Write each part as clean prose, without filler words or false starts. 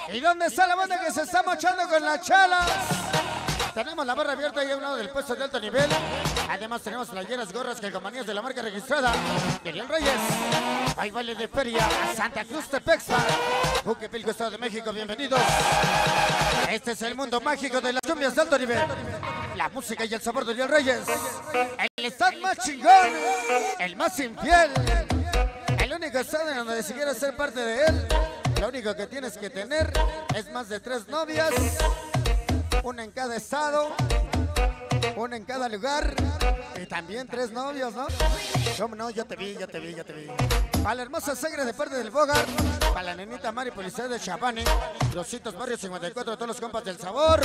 ¿Y dónde está la banda que se está mochando con las chalas? Tenemos la barra abierta ahí a un lado del puesto de alto nivel. Además tenemos playeras, gorras, calcomanías de la marca registrada de Ariel Reyes. Hay baile de feria a Santa Cruz Tepexa, Juquipilco, Estado de México. Bienvenidos. Este es el mundo mágico de las cumbias de alto nivel. La música y el sabor de Ariel Reyes. El estado más chingón, el más infiel, el único estado en donde si quieres ser parte de él, lo único que tienes que tener es más de 3 novias, una en cada estado, una en cada lugar y también 3 novios, ¿no? ¿Cómo no? Ya te vi. Para la hermosa Segre de parte del Bogart, para la nenita Mari Policía de Chavani, Rositos Barrio 54, todos los compas del sabor,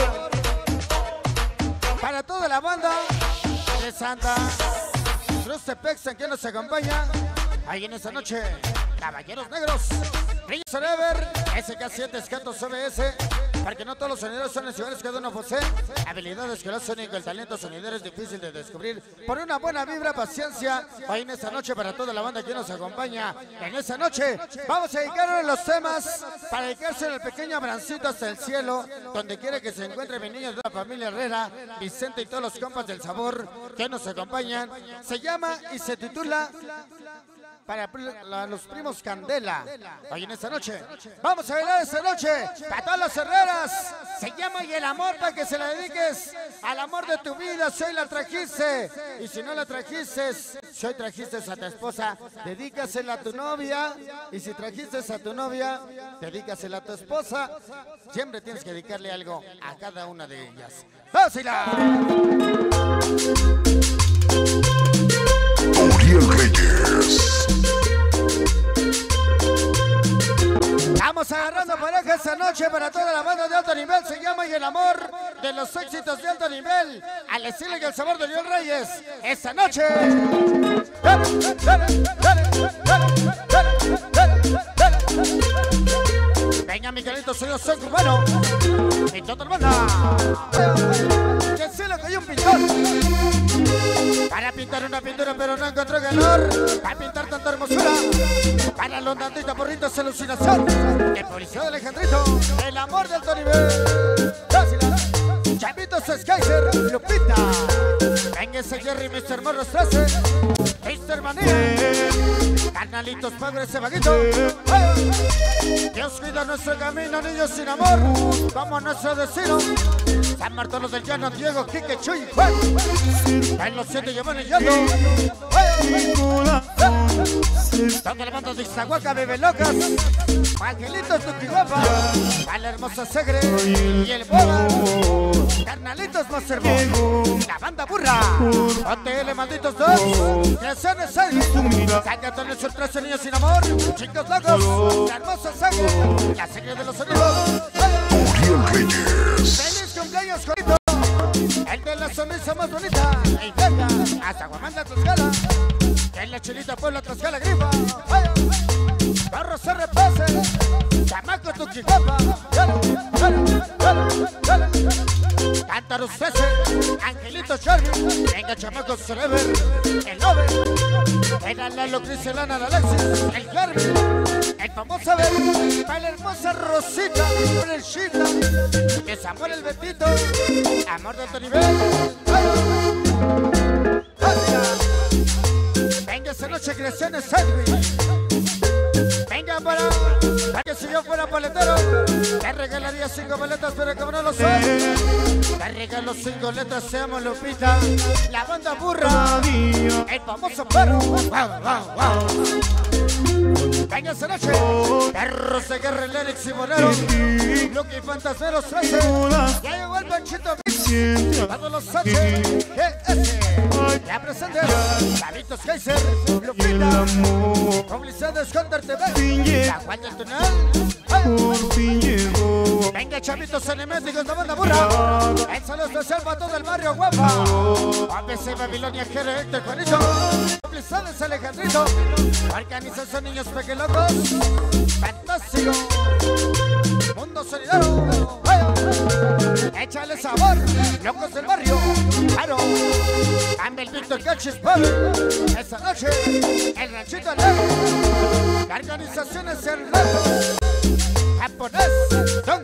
para toda la banda de Santa Cruz Tepexa que nos acompaña ahí en esta noche. Caballeros Negros, Ring Forever, SK7, Escatos CBS, porque no todos los sonideros son iguales, cada uno posee habilidades que lo hacen único. El talento sonidero es difícil de descubrir. Por una buena vibra, paciencia, hoy en esta noche para toda la banda que nos acompaña. En esta noche vamos a dedicar los temas para dedicarse al pequeño Abrancito hasta el cielo, donde quiere que se encuentre mi niño de la familia Herrera, Vicente y todos los compas del sabor que nos acompañan. Se llama y se titula para los primos Candela. Hoy en esta noche vamos a bailar esta noche para todas las Herreras. Se llama Y el amor, para que se la dediques al amor de tu vida. Si hoy la trajiste y si no la trajiste, si hoy trajiste a tu esposa, dedícasela a tu novia. Y si trajiste a tu novia, dedícasela a tu esposa. Siempre tienes que dedicarle algo a cada una de ellas. ¡Vamos a bailar! Ariel Reyes. Vamos agarrando pareja esta noche para toda la banda de alto nivel. Se llama Y el amor, de los éxitos de alto nivel, al estilo y el sabor de Ariel Reyes. Esta noche. Venga, Miguelito, soy cubano. Y toda la banda. Que se le cayó un pintor. Para pintar una pintura pero no encontró calor. Para pintar tanta hermosura. Para los danditos porritos alucinación. El policía de Alejandrito. El amor de alto nivel. Chavitos Skyser, Lupita. Venga ese Jerry, Mr. Morros 13. Mr. Manía. Carnalitos, padre ese vaguito. Dios cuida nuestro camino, niños sin amor. Vamos a nuestro destino. San Martolo del Llano, Diego, Quique, Chuy, Juan. En los 7 llevan el llano. Toda la banda de Izahuaca, Bebe Locas. Angelitos, Tuquiguapa. A la hermosa Segre y el Boba. Carnalitos más hermosos. La banda burra. OTL, malditos dos. Creaciones 6. Sácate nuestros 13 niños sin amor. Chicos locos. La hermosa Segre. La Segre de los sonidos. Ariel Reyes. ¡Feliz cumpleaños, Jorito! El de la sonrisa más bonita. Y venga, hasta Guamanda, Tlaxcala. En la Chilita, Puebla, Tlaxcala, Grifa. Barro se repase. Chamaco, Tuquiguapa. Cántaros 13. Angelito Charmy. Venga, Chamaco Forever. El Nove. Venga, Lalo, Criselana, Alexis. El Carmen. El famoso Abel. Para la hermosa Rosita. Freshita. Desamor el Betito. Amor de alto nivel. Venga esa noche Creaciones Sandwich. Venga para que si yo fuera paletero, te regalaría 5 boletas, pero como no lo soy, te regalo 5 letras, se llama Lupita. La banda burra, el famoso perro. Venga esa noche, perros de guerra, el Erix y Bonero, Lucky Fantasmeros 13. Ya llegó el Panchito Mix, todos los Sánchez, GS, la presente, Davitos Kaiser, Lupita, Publicidades Hunter TV, la Juan del Tunal. Venga, chavitos enemésticos de banda burra. El saludo especial para todo el barrio guapa. ABC Babilonia, Jere, Héctor, Juanito. Publicidades Alejandrito. Organización Niños Pequelocos. Fantástico. Mundo solidario. Échale sabor. Locos del barrio. Claro. Anda el Víctor Cachis Pavel. Esta noche, el ranchito alegre. Organizaciones Hernández. Japonés. Don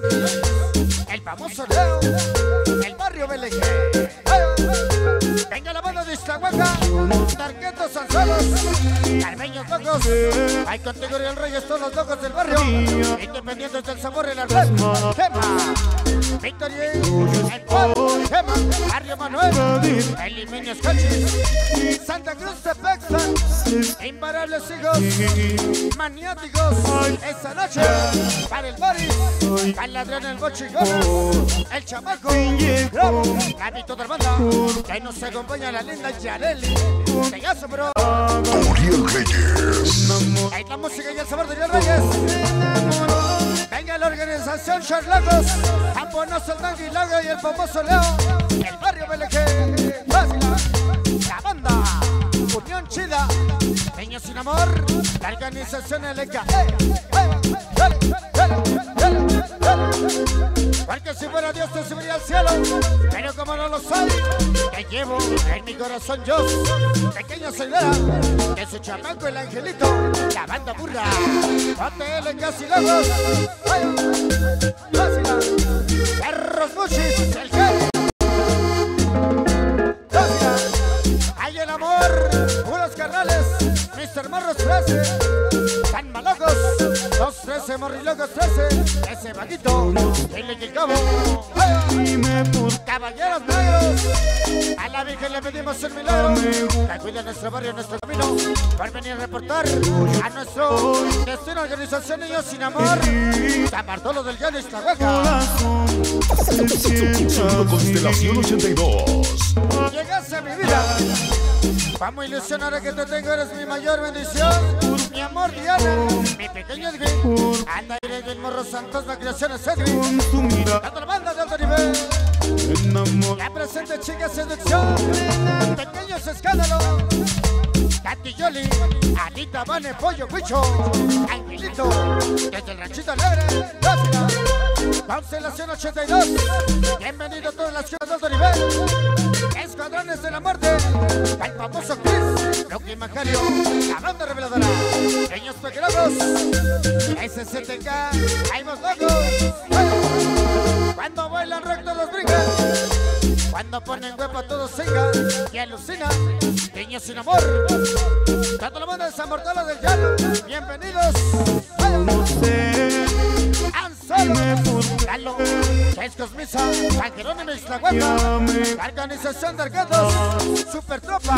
famoso Leo, el barrio BLG. Venga la banda de Iztahuaca, Tarquetos Sanzalos, Carmeños Locos. Hay contigo y el Reyes, todos los locos del barrio. Independientes del sabor y la red. Gema, Victoria, el Juan, Gema, Barrio Manuel, el Limeños Cachis, Santa Cruz de Pexan, imparables hijos, maniáticos. Esta noche, para el Boris, al ladrón el Bochigona, el Chamaco, Bravo, Gabito de Banda, que nos acompaña la linda Yareli. Pegaso, bro. Uriel Reyes. Ahí la música y el sabor de Uriel Reyes. Venga la organización Charlacos, Camponos, el Dangui Lago y el famoso Leo, el barrio BLG. La banda, Unión Chida, Niños sin Amor, la organización LK. Porque si fuera Dios te subiría al cielo, pero como no lo soy, te llevo en mi corazón yo. Pequeño Ceguera, que su chamaco el angelito, la banda burra, OTL casi locos, perros muchis, el que hay el amor, puros carnales, Mr. Morros 13, San Malocos, 213, Morrilocos 13, ese vaguito, dile que el cabo, caballeros negros, a la Virgen le pedimos un milagro, que cuide nuestro barrio, nuestro camino, por venir a reportar a nuestro destino, organización Niños sin Amor, San Bartolo del Llano, Iztahuaca. Constelación 82. Llegaste a mi vida, vamos a ilusionar que te tengo, eres mi mayor bendición. Mi amor Diana, mi pequeño Edwin, anda y el Morro Santos, la creación es Edwin. Dando la banda de alto nivel, la presente chica seducción, pequeños escándalos. Katy Yoli, Anita, Vane, Pollo, Huicho, Angelito, desde el Ranchito Alegre, Constelación 82, bienvenido a todas las ciudades de alto nivel, Escuadrones de la Muerte, el famoso Chris, Rocky Macario, la banda reveladora, Niños Pequeños, SCTK, Caimos Locos, cuando bailan recto los brincan, cuando ponen huevo todos sigan y alucinan, Niños sin Amor, tanto la banda de San Bartolo del Llano, bienvenidos, Anselmo, Lalo, Chescos Misa, San Jerónimo y Iztahuaca, organización de Arcados, Super Tropa,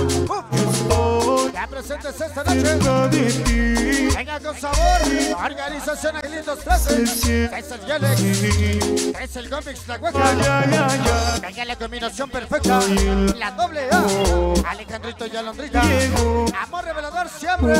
ya presentes esta noche, venga con sabor, organización Angelitos 13, es el Yelex, es el Gómez Iztahuaca, venga la combinación perfecta, la doble A, Alejandrito y Alondrita, amor revelador siempre,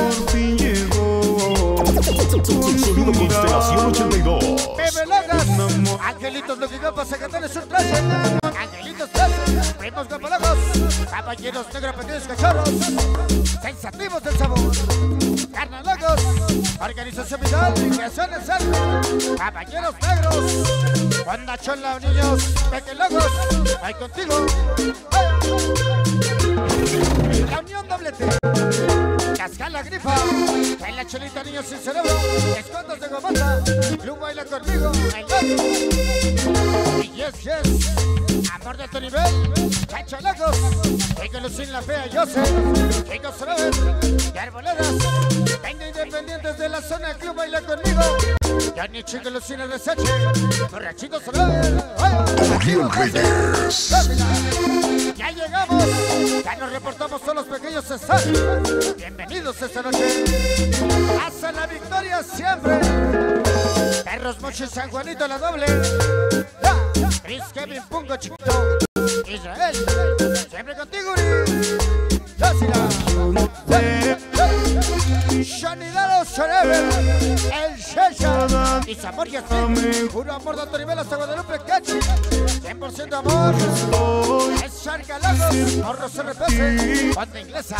Sonido Constelación 82. Bebe Locas, Angelitos lo que copa, Zacateles un 13, Angelitos 13, primos Locos, caballeros negros, pequeños cachorros, sensativos del sabor, carne locos, organización vital, creaciones Sergio, caballeros negros, Juan Chola, niños, pequeños locos, hay contigo, la unión doblete. Cascala Grifa, en la chelita niños sin cerebro, escondas de gomata, Club baila conmigo, el gato, y yes, amor de alto nivel, Chacho Locos, Chico sin la fea, yo sé, Chicos Robert, y Arboledas, venga independientes de la zona, Club baila conmigo, Johnny Chico Lucina de Sache, Borrachitos Robert, Uriel Reyes. ya llegamos, ya nos reportamos todos los pequeños César. Bienvenidos esta noche. Hasta la victoria siempre. Perros Mochi, San Juanito, la doble. Chris, Kevin, Pungo, Chiquito. Israel, siempre contigo, Uri. Shanidaro Forever, el Shesha y Zamor y Así. Puro amor de alto nivel hasta Guadalupe, Cachi. 100% amor. Es Sharka Lagos, Morros RPS, banda inglesa.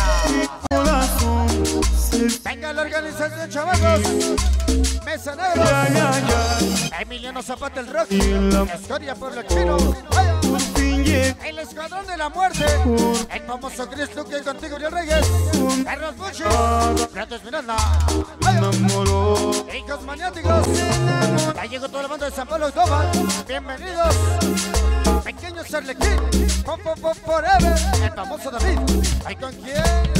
Venga la organización, chavacos. Mesa Negros. Emiliano Zapata, el Rocky. Escoria, Pueblo Chino. por fin llegó. El escuadrón de la muerte, el famoso Chris Luque contigo, Uriel Reyes, Carlos Bucci, Francis Miranda, Enamoró. hijos maniáticos. Ya llegó toda la banda de San Pablo y Toma. Bienvenidos, pequeños Arlequín, Forever, el famoso David. ¿Hay con quién?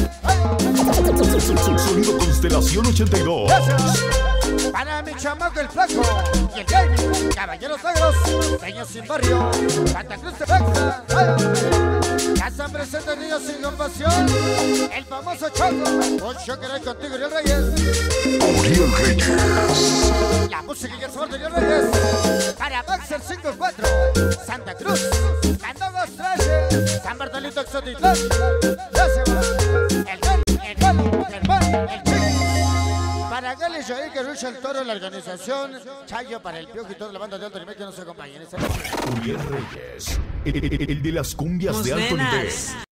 Sonido Constelación 82. Gracias. Para mi chamaco el flaco y el David, caballeros negros, peños sin barrio, Santa Cruz de Bexa. Ya están presentes niños sin compasión, el famoso Choco, un choque contigo, Uriel Reyes. Uriel Reyes. La música y el sabor de Uriel Reyes. Para Baxter 54, Santa Cruz, Candogos Traje, San Bartolito Exotitlán. Gracias. El Chico. Para Gali Jair que lucha el toro en la organización, Chayo para el Piojo y toda la banda de alto nivel que nos acompaña en esta noche. Uriel Reyes. El de las cumbias de alto nivel.